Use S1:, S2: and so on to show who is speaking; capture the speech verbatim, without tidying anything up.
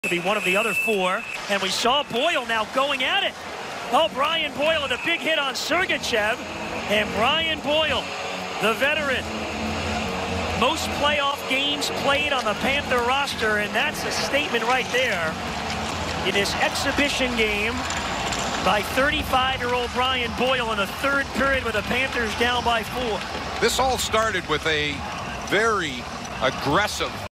S1: to be one of the other four, and we saw Boyle now going at it. Oh, Brian Boyle with a big hit on Sergachev, and Brian Boyle, the veteran, most playoff games played on the Panther roster, and that's a statement right there. In this exhibition game by thirty-five-year-old Brian Boyle in the third period with the Panthers down by four.
S2: This all started with a very aggressive